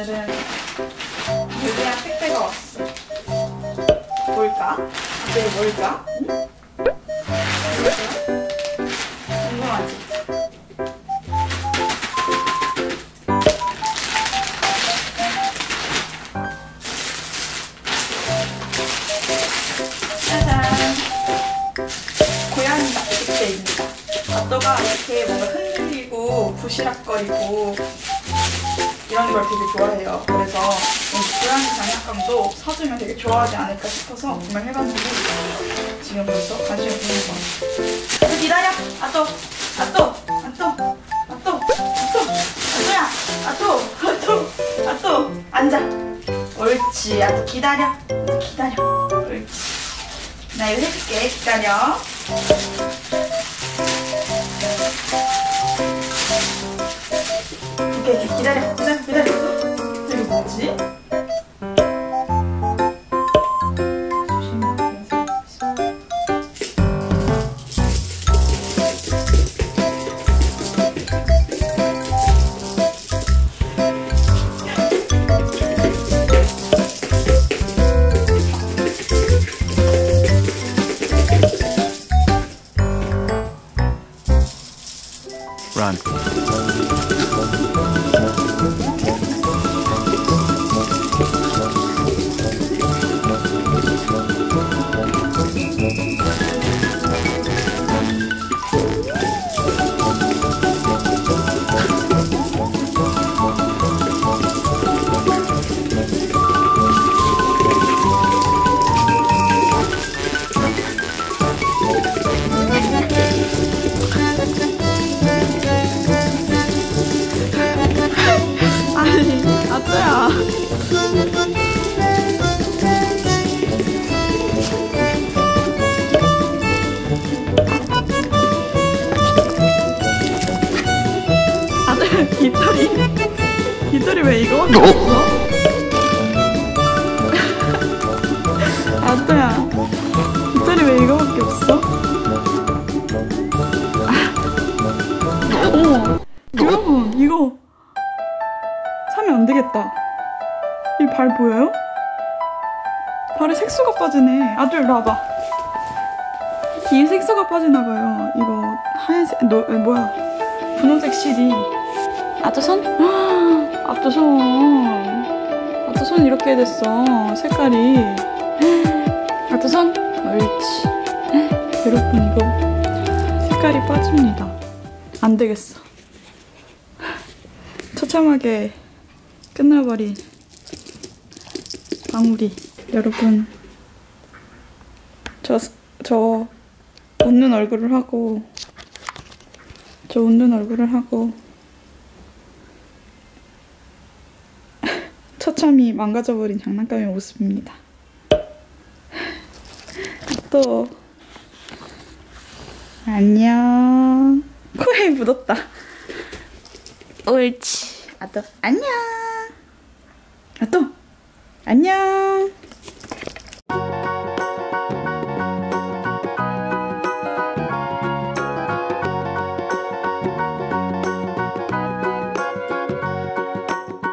오늘은 유리한 택배가 왔어. 뭘까? 이게 뭘까? 응? 궁금하지? 짜잔! 고양이 낚싯대입니다. 아또가 이렇게 뭔가 흔들리고 부시락거리고 이런 걸 되게 좋아해요. 그래서 고양이 장난감도 사주면 되게 좋아하지 않을까 싶어서 구매해봤는데 지금 벌써 관심이 보이는 것 같아요. 기다려! 아또 앉아! 옳지. 아또 기다려. 옳지. 나 이거 해줄게. 기다려. 오케이, 기다려. 이거 뭐지? Run. 아또야. 아또야, 깃털이 왜 이거밖에 없어? 아또야, 깃털이 왜 이거밖에 없어? 어머, 여러분 이거 사면 안 되겠다. 이 발 보여요? 발에 색소가 빠지네. 아또 일로 와봐. 이 색소가 빠지나봐요. 이거 하얀색, 뭐야, 분홍색 실이. 아또 손? 아또 손 이렇게 됐어. 색깔이. 아또 손? 옳지. 여러분 이거 색깔이 빠집니다. 안 되겠어. 처참하게 끝나버린 방울이. 여러분 저 웃는 얼굴을 하고 처참히 망가져버린 장난감의 모습입니다. 또 안녕. 코에 묻었다. 옳지. 아또 안녕. 아또 안녕.